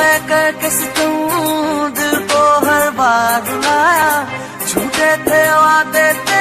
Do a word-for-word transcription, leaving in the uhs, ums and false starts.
मैं करके सितूं दिल को हर बार रुलाया, झूठे थे वादे